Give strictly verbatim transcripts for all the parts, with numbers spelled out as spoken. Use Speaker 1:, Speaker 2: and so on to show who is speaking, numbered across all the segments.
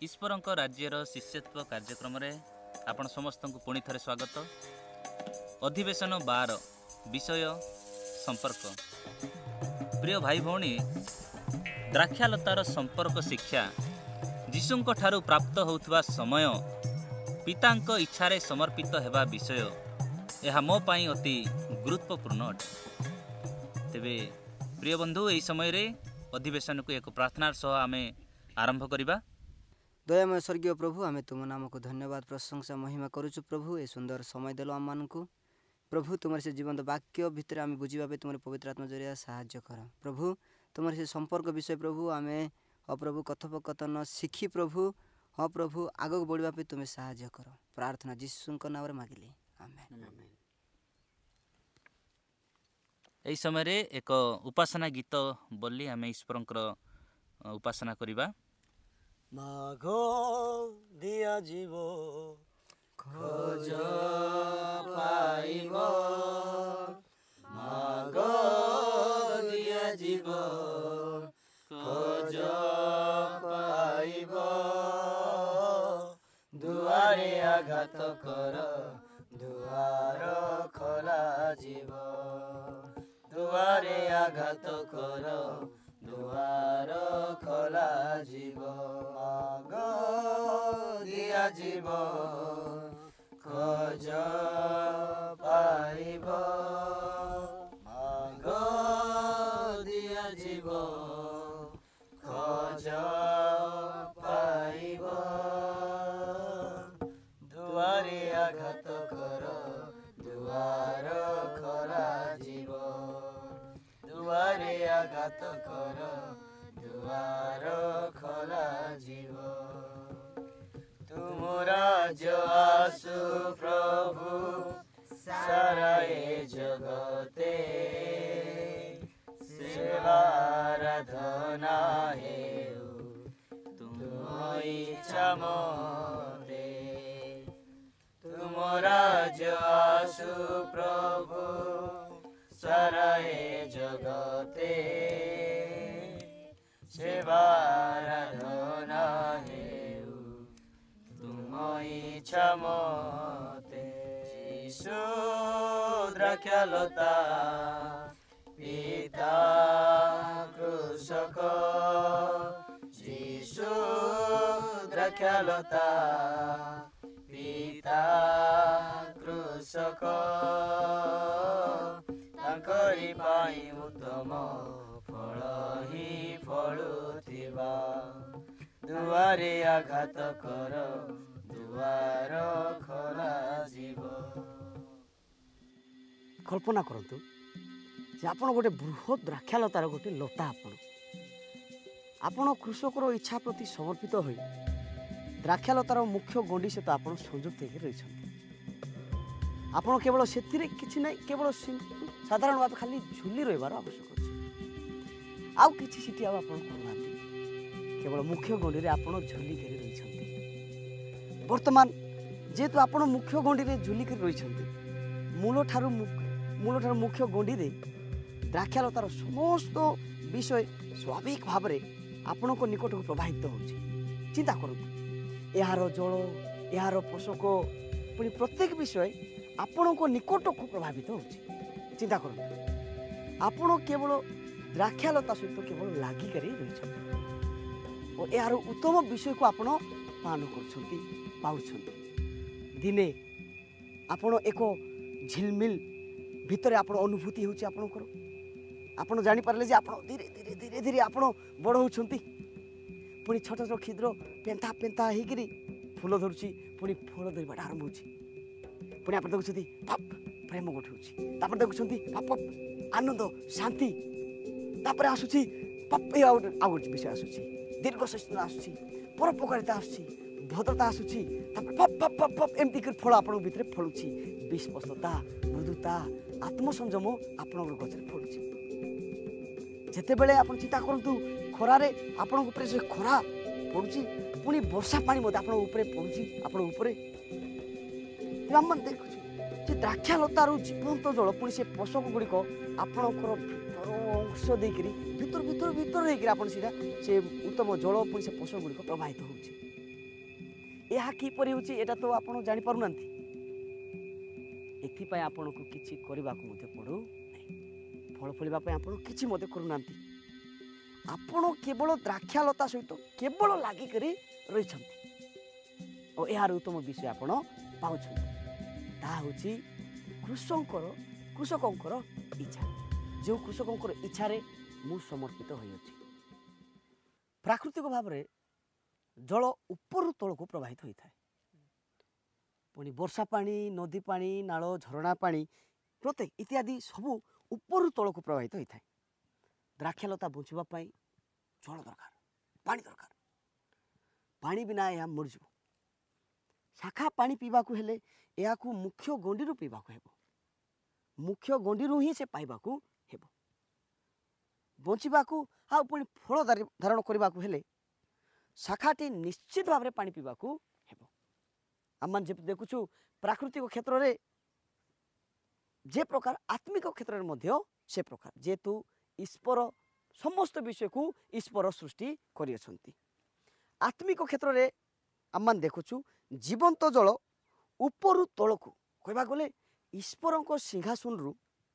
Speaker 1: ईश्वर राज्यर शिष्यत्व कार्यक्रम रे आपण समस्त को पुणी थे स्वागत। अधिवेशन बार विषय संपर्क। प्रिय भाई भौणी, द्राक्षालतार संपर्क शिक्षा जीशुंक ठारू प्राप्त होउथवा समय पितांक इच्छारे समर्पित हेबा विषय यह मो पाई अति गुरुत्वपूर्ण अटे। तेबे प्रिय बंधु, यही समय रे अधिवेशन को एक प्रार्थनार सह आमे आरंभ करिबा।
Speaker 2: दयामय स्वर्गीय प्रभु, आमे तुम नाम को धन्यवाद प्रशंसा महिमा करुचु प्रभु। ए सुंदर समय देलो आम मानकु प्रभु। तुम से जीवंत वाक्य भितर आमे बुझीबा पे तुम पवित्र आत्मा जरिया साहाय्य कर प्रभु। तुम से संपर्क विषय प्रभु आमे हाँ प्रभु कथोपकथन शिखी प्रभु। हाँ प्रभु आगक बढ़िबा पे तुम साहाय्य कर। प्रार्थना जीशुंक नाम रे मागिली, आमेन।
Speaker 1: एही समय रे एक उपासना गीत बोली आमे ईश्वरंकर उपासना करिबा।
Speaker 3: मागो दिया जीव
Speaker 2: खोज पाइब, मागो दिया जीव खोज पाइब, दुआरे आघात कर दुआर खोला जीव, दुआरे आघात कर दुआर खोला जीव, मागो दिया जीव खोज पाइब, मागो दिया जीव खोज पाइब, दुआरे आघात कर दुआर खोला जीव, दुआरे आघात कर दुआर खोला जीव, तुम राज आसु प्रभु सारा ए जगते, सेवाराधना हेउ तुम इच्छा मते, तुम राज आसु प्रभु सारा ए जगते, सेवाराधना हेउ तुम इच्छा मते, जीशु द्राक्षालता पिता कृषक, जीशु द्राक्षालता पिता कृषक, तांकरी पाई उत्तम फल ही फलुथिबा, दुआरे आघात कर दुआर खोला जीव।
Speaker 3: कल्पना करतु जे आपण गोटे बृहत द्राक्षालतार गोटे लता, आपण आपण कृषकर इच्छा प्रति समर्पित होई द्राक्षालतार मुख्य गंडी सहित आपण संयुक्त होकर रही। आपण केवल से किसी ना केवल साधारण भाव खाली झुली रही आवश्यक अच्छे, आउ कि सीटी आप करना, केवल मुख्य गंडी में आप झुली कर रही। बर्तमान जेहेतु आप मुख्य गंडी में झुली कर रही, मूल ठारू मूल ठारू मुख्य गंडी में द्राक्षालतार समस्त विषय स्वाभाविक भाव में आपण को निकट को प्रभावित हो। चिंता करूँ यार जल यार पोषक पुणी प्रत्येक विषय आपण को निकट को प्रभावित हो। चिंता करूँ आपण केवल द्राक्षालता सहित केवल लागिक रही और यार उत्तम विषय को आपण पान कर दिने आपण एक झिलमिल भितर आपण अनुभूति होची आपणकर, आपण जानी पारले जे आपण धीरे धीरे धीरे धीरे आपण बड़ होउछंती, पुणी छोट छोट क्षुद्र पेंता पेंता होकर फूल धरुची, पुणी फल धरवाटा आरंभ होची, पुणी आप देखुं पप प्रेम गोटे तापर देखुं पप पप आनंद शांति, तापर आसुची पप आउ गोटे विषय आसुची दीर्घ सचेतना आसुची, परोपकारिता आसुची, भद्रता आसुची, तापर पप पप पप पप एमती कर फल आपण भितर फलुची, विश्वस्तता मृदुता आत्मसंयम आपण गचरे फलुची। जिते बेले आप चिंता करूँ खरारे आपण उपरे से खरा पड़ुची, पुणी वर्षा पानी आपण उपरे पड़ुची, आपण उपरे आम देखु द्राक्षालतार जीवंत जल पुणी से पोषक गुड़िक आपणकर अंश देकर भितर भितर भितर होकर आप से उत्तम जल पुणी से पोषक गुड़िक प्रवाहित हो। ଏହା କିପରି ହେଉଛି ଏଇଟା ତ ଆପଣ ଜାଣିପାରୁନାହାନ୍ତି। ଏଥିପାଇଁ ଆପଣଙ୍କୁ କିଛି କରିବାକୁ ମଧ୍ୟ ପଡ଼ୁ ନାହିଁ। ଫଳ ଫଳିବା ପାଇଁ ଆପଣ କିଛି ମଧ୍ୟ କରୁନାହାନ୍ତି। ଆପଣ କେବଳ ଦ୍ରାକ୍ଷାଲତା ସହିତ କେବଳ ଲାଗିକରି ରହିଛନ୍ତି ଓ ଏହାର ଉତ୍ତମ ବିଷୟ ଆପଣ ପାଉଛନ୍ତି। ତାହା ହେଉଛି କୃଷକଙ୍କର କୃଷକଙ୍କର ଇଚ୍ଛା। ଯେଉଁ କୃଷକଙ୍କର ଇଚ୍ଛାରେ ମୁଁ ସମର୍ପିତ ହୋଇଅଛି। ପ୍ରାକୃତିକ ଭାବରେ ଜଳ ଉପରୁ ତଳକୁ ପ୍ରବାହିତ ହୋଇଥାଏ। ପୁଣି ବର୍ଷା ପାଣି, ନଦୀ ପାଣି, ନାଳ, ଝରଣା ପାଣି ପ୍ରତ୍ୟେକ ଇତ୍ୟାଦି ସବୁ ଉପରୁ ତଳକୁ ପ୍ରବାହିତ ହୋଇଥାଏ। ଦ୍ରାକ୍ଷାଲତା ବଞ୍ଚିବା ପାଇଁ ଜଳ ଦରକାର, ପାଣି ଦରକାର। ପାଣି ବିନା ଏହା ମରିଯିବ। ଶାଖା ପାଣି ପିଇବାକୁ ହେଲେ ଏହାକୁ ମୁଖ୍ୟ ଗଣ୍ଡିରୁ ପିଇବାକୁ ହେବ। ମୁଖ୍ୟ ଗଣ୍ଡିରୁ ହିଁ ସେ ପାଇବାକୁ ହେବ। ବଞ୍ଚିବାକୁ ଆଉ ପୁଣି ଫଳ ଧାରଣ କରିବାକୁ ହେଲେ ଶାଖାଟି ନିଶ୍ଚିତ ଭାବରେ ପାଣି ପିଇବାକୁ ହେବ। ଆମମାନେ ଯେମିତି ଦେଖୁଛୁ ପ୍ରାକୃତିକ କ୍ଷେତ୍ରରେ ଯେ ପ୍ରକାର ଆତ୍ମିକ କ୍ଷେତ୍ରରେ ମଧ୍ୟ ସେ ପ୍ରକାର, ଯେହେତୁ ଈଶ୍ୱର ସମସ୍ତ ବିଷୟକୁ ଈଶ୍ୱର ସୃଷ୍ଟି କରିଅଛନ୍ତି। ଆତ୍ମିକ କ୍ଷେତ୍ରରେ ଆମମାନେ ଦେଖୁଛୁ ଜୀବନ୍ତ ଜଳ ଉପରୁ ତଳକୁ କହିବାକୁ ଗଲେ ଈଶ୍ୱରଙ୍କ ସିଂହାସନରୁ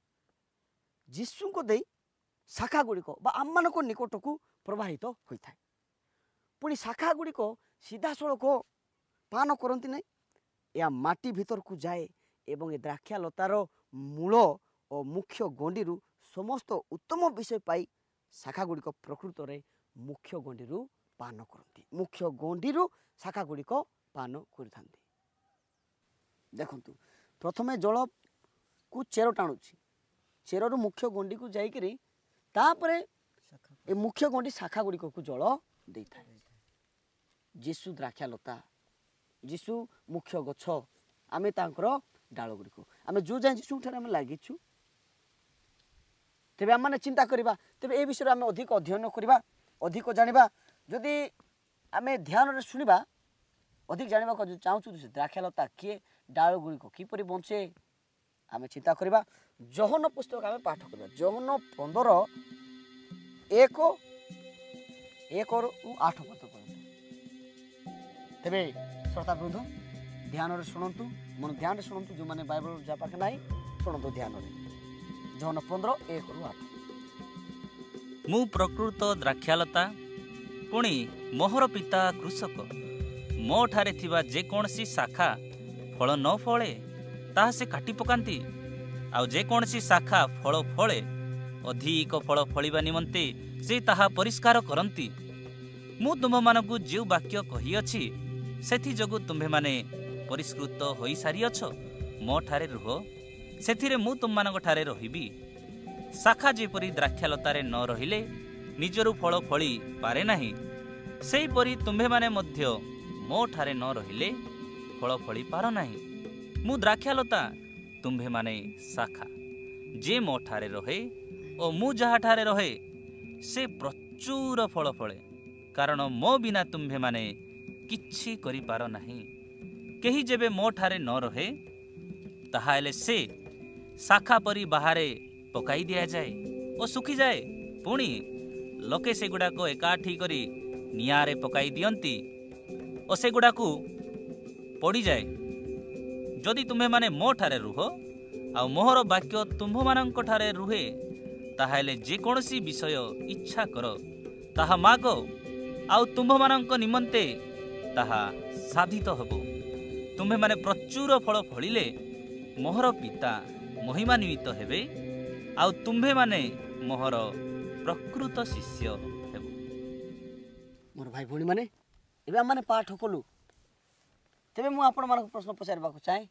Speaker 3: ଯୀଶୁଙ୍କ ଦେଇ ଶାଖା ଗୁଡ଼ିକ ବା ଆମମାନଙ୍କ ନିକଟକୁ ପ୍ରବାହିତ ହୋଇଥାଏ। ପୁଣି ଶାଖା ଗୁଡ଼ିକ ସିଧାସଳଖ ପାନ କରନ୍ତି ନାହିଁ। ଏହା ମାଟି ଭିତରକୁ ଯାଏ ଏବଂ ଏ ଦ୍ରାକ୍ଷାଲତାର ମୂଳ ଓ ମୁଖ୍ୟ ଗଣ୍ଡିରୁ ସମସ୍ତ ଉତ୍ତମ ବିଷୟ ପାଇ ଶାଖା ଗୁଡ଼ିକ ପ୍ରକୃତରେ ମୁଖ୍ୟ ଗଣ୍ଡିରୁ ପାନ କରନ୍ତି। ମୁଖ୍ୟ ଗଣ୍ଡିରୁ ଶାଖା ଗୁଡ଼ିକ ପାନ କରିଥାନ୍ତି। ଦେଖନ୍ତୁ, ପ୍ରଥମେ ଜଳକୁ ଚେର ଟାଣୁଛି। ଚେରରୁ ମୁଖ୍ୟ ଗଣ୍ଡିକୁ ଯାଇକରି ତାପରେ ଏ ମୁଖ୍ୟ ଗଣ୍ଡି ଶାଖା ଗୁଡ଼ିକକୁ ଜଳ ଦେଇଥାଏ। ଯୀଶୁ ଦ୍ରାକ୍ଷାଲତା, ଯୀଶୁ ମୁଖ୍ୟ ଗଛ, ଆମେ ତାଙ୍କର ଡାଳ ଗୁଡ଼ିକ। ଆମେ ଯେଉଁ ଯାଏଁ ଯୀଶୁଙ୍କଠାରେ ଆମେ ଲାଗିଛୁ, ତେବେ ଆମମାନେ ଚିନ୍ତା କରିବା, ତେବେ ଏ ବିଷୟରେ ଆମେ ଅଧିକ ଅଧ୍ୟୟନ କରିବା, ଅଧିକ ଜାଣିବା। ଯଦି ଆମେ ଧ୍ୟାନରେ ଶୁଣିବା, ଅଧିକ ଜାଣିବାକୁ ଚାହୁଁଛୁ ସେ ଦ୍ରାକ୍ଷାଲତା କିଏ, ଡାଳ ଗୁଡ଼ିକ କିପରି ବଞ୍ଚେ, ଆମେ ଚିନ୍ତା କରିବା। ଯୋହନ ପୁସ୍ତକ ଆମେ ପାଠ କରିବା। ଯୋହନ ପନ୍ଦର ଏକ ଏକରୁ ଆଠ ପଦ ପର୍ଯ୍ୟନ୍ତ। ତେବେ ଶ୍ରୋତାବୃନ୍ଦ ଧ୍ୟାନରେ ଶୁଣନ୍ତୁ, ମନ ଧ୍ୟାନରେ ଶୁଣନ୍ତୁ। ଯେଉଁମାନେ ବାଇବଲ ଯାହା ପାଖେ ନାହିଁ ଶୁଣନ୍ତୁ ଧ୍ୟାନରେ। ଯୋହନ ପନ୍ଦର ଏକରୁ ଆଠ।
Speaker 1: ମୁଁ ପ୍ରକୃତ ଦ୍ରାକ୍ଷାଲତା, ପୁଣି ମୋହର ପିତା କୃଷକ। ମୋ ଠାରେ ଥିବା ଯେକୌଣସି ଶାଖା ଫଳ ନ ଫଳେ ତାହା ସେ କାଟି ପକାନ୍ତି, ଆଉ ଯେକୌଣସି ଶାଖା ଫଳ ଫଳେ ଅଧିକ ଫଳ ଫଳିବା ନିମନ୍ତେ ସେ ତାହା ପରିଷ୍କାର କରନ୍ତି। ମୁଁ ତୁମମାନଙ୍କୁ ଯେଉଁ ବାକ୍ୟ କହିଅଛି ସେଥିଯୋଗୁଁ ତୁମ୍ଭେମାନେ ପରିଷ୍କୃତ ହୋଇସାରିଅଛ। ମୋ ଠାରେ ରୁହ, ସେଥିରେ ମୁଁ ତୁମମାନଙ୍କ ଠାରେ ରହିବି। ଶାଖା ଯେପରି ଦ୍ରାକ୍ଷାଲତାରେ ନ ରହିଲେ ନିଜରୁ ଫଳ ଫଳି ପାରେ ନାହିଁ, ସେହିପରି ତୁମ୍ଭେମାନେ ମଧ୍ୟ ମୋ ଠାରେ ନ ରହିଲେ ଫଳ ଫଳି ପାର ନାହିଁ। ମୁଁ ଦ୍ରାକ୍ଷାଲତା, ତୁମ୍ଭେମାନେ ଶାଖା। ଯେ ମୋ ଠାରେ ରହେ ଓ ମୁଁ ଯାହାଠାରେ ରହେ ସେ ପ୍ରଚୁର ଫଳ ଫଳେ, କାରଣ ମୋ ବିନା ତୁମ୍ଭେମାନେ କିଛି କରିପାର ନାହିଁ। କେହି ଯେବେ ମୋ ଠାରେ ନ ରହେ ତାହାହେଲେ ସେ ଶାଖା ପରି ବାହାରେ ପକାଇ ଦିଆଯାଏ ଓ ଶୁଖିଯାଏ। ପୁଣି ଲୋକେ ସେଗୁଡ଼ାକ ଏକାଠି କରି ନିଆଁରେ ପକାଇ ଦିଅନ୍ତି ଓ ସେଗୁଡ଼ାକୁ ପଡ଼ିଯାଏ। ଯଦି ତୁମ୍ଭେମାନେ ମୋ ଠାରେ ରୁହ ଆଉ ମୋହର ବାକ୍ୟ ତୁମ୍ଭମାନଙ୍କ ଠାରେ ରୁହେ, ତାହେଲେ ଯେକୌଣସି ବିଷୟ ଇଚ୍ଛା କର ତାହା ମାଗ, ଆଉ ତୁମ୍ଭମାନଙ୍କ ନିମନ୍ତେ ତାହା ସାଧିତ ହେବ। ତୁମ୍ଭେମାନେ ପ୍ରଚୁର ଫଳ ଫଳିଲେ ମୋହର ପିତା ମହିମାନ୍ୱିତ ହେବେ, ଆଉ ତୁମ୍ଭେମାନେ ମୋହର ପ୍ରକୃତ ଶିଷ୍ୟ ହେବ।
Speaker 3: ମୋର ଭାଇ ଭଉଣୀମାନେ, ଏବେ ଆମମାନେ ପାଠ କଲୁ। ତେବେ ମୁଁ ଆପଣମାନଙ୍କୁ ପ୍ରଶ୍ନ ପଚାରିବାକୁ ଚାହେଁ,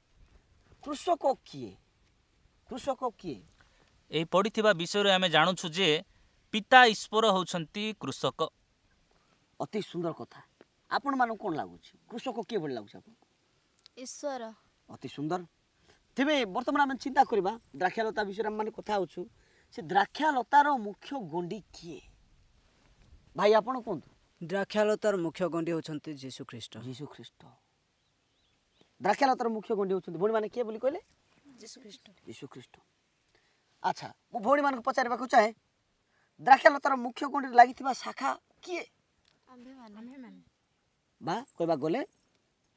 Speaker 3: କୃଷକ କିଏ? କୃଷକ କିଏ?
Speaker 1: ଏହି ପଢ଼ିଥିବା ବିଷୟରେ ଆମେ ଜାଣୁଛୁ ଯେ ପିତା ଈଶ୍ୱର ହେଉଛନ୍ତି କୃଷକ।
Speaker 3: ଅତି ସୁନ୍ଦର କଥା। ଆପଣମାନଙ୍କୁ କ'ଣ ଲାଗୁଛି? କୃଷକ କିଏ ଭଳି ଲାଗୁଛି ଆପଣଙ୍କୁ?
Speaker 4: ଈଶ୍ୱର।
Speaker 3: ଅତି ସୁନ୍ଦର। ତେବେ ବର୍ତ୍ତମାନ ଆମେ ଚିନ୍ତା କରିବା ଦ୍ରାକ୍ଷାଲତା ବିଷୟରେ ଆମେ ମାନେ କଥା ହେଉଛୁ। ସେ ଦ୍ରାକ୍ଷାଲତାର ମୁଖ୍ୟ ଗଣ୍ଡି କିଏ? ଭାଇ ଆପଣ କୁହନ୍ତୁ।
Speaker 2: ଦ୍ରାକ୍ଷାଲତାର ମୁଖ୍ୟ ଗଣ୍ଡି ହେଉଛନ୍ତି ଯୀଶୁ ଖ୍ରୀଷ୍ଟ।
Speaker 3: ଯୀଶୁ ଖ୍ରୀଷ୍ଟ। ଦ୍ରାକ୍ଷାଲତାର ମୁଖ୍ୟ ଗଣ୍ଡି ହେଉଛନ୍ତି ଭଉଣୀମାନେ କିଏ ବୋଲି କହିଲେ?
Speaker 4: ଯୀଶୁ ଖ୍ରୀଷ୍ଟ।
Speaker 3: ଯୀଶୁ ଖ୍ରୀଷ୍ଟ। ଆଚ୍ଛା, ମୁଁ ଭଉଣୀମାନଙ୍କୁ ପଚାରିବାକୁ ଚାହେଁ, ଦ୍ରାକ୍ଷାଲତାର ମୁଖ୍ୟ ଗଣ୍ଡିରେ ଲାଗିଥିବା ଶାଖା କିଏ?
Speaker 4: ଆମ୍ଭେମାନେ।
Speaker 3: ବା କହିବାକୁ ଗଲେ